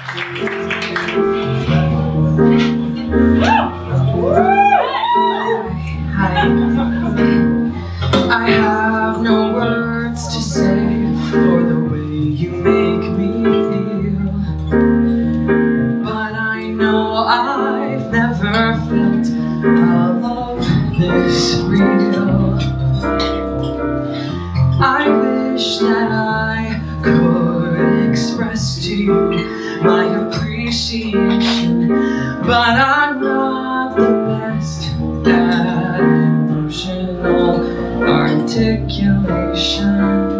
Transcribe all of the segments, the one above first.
I have no words to say for the way you make me feel, but I know I've never felt a love this real. I wish that I could express to you my appreciation, but I'm not the best at emotional articulation.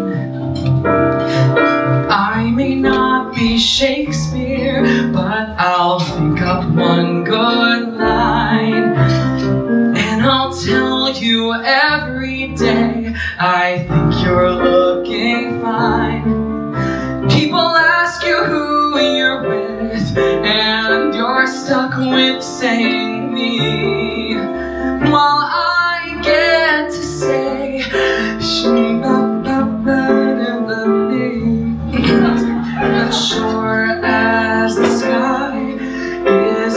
I may not be Shakespeare, but I'll think up one good line, and I'll tell you every day I think you're looking fine. People ask you who you're with, and you're stuck with saying me, while I get to say as sure as the sky is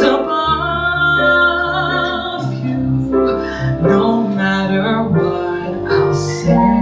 above you, no matter what I'll say.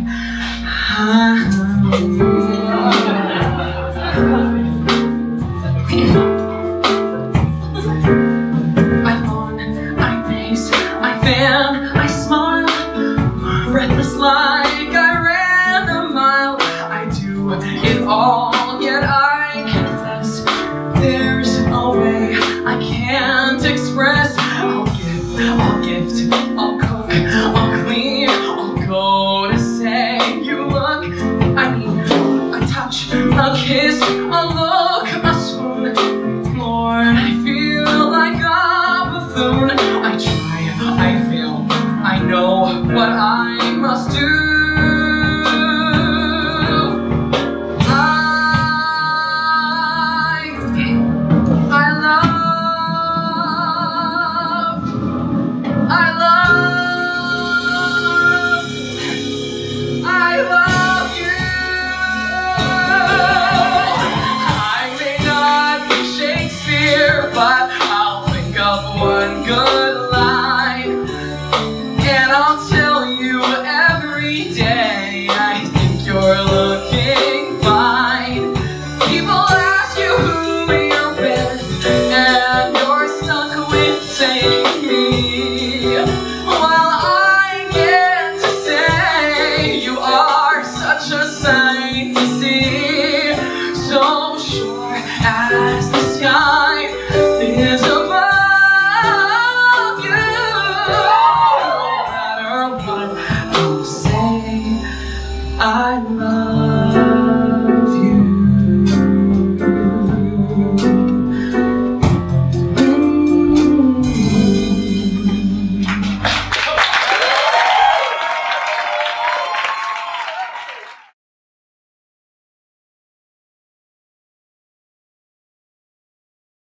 I fawn, I pace, I fan, I smile, breathless like I ran a mile. I do it all, yet I confess there's a way I can't express. I'll give, I'll gift, I'll cook, I'll clean, I'll go to say you look. I mean, a touch, a kiss, a look, a swoon. Lord, I feel like a buffoon. I try, I fail, I know what I must do. But I'll think of one good line, and I'll tell you every day I think you're looking fine. People ask you who you're with, and you're stuck with saying me, while I get to say you are such a sight to see. So sure as